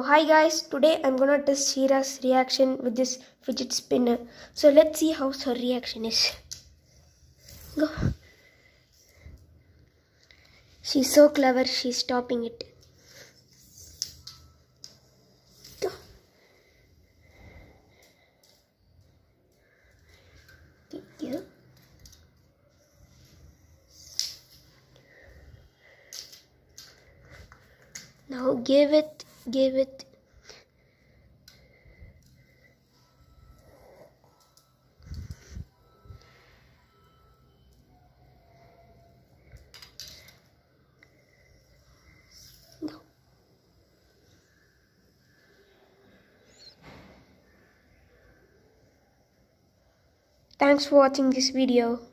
hi guys, today I'm gonna test Shira's reaction with this fidget spinner. So let's see how her reaction is. Go. She's so clever, she's stopping it. Go. Thank you. Now give it. No. Thanks for watching this video.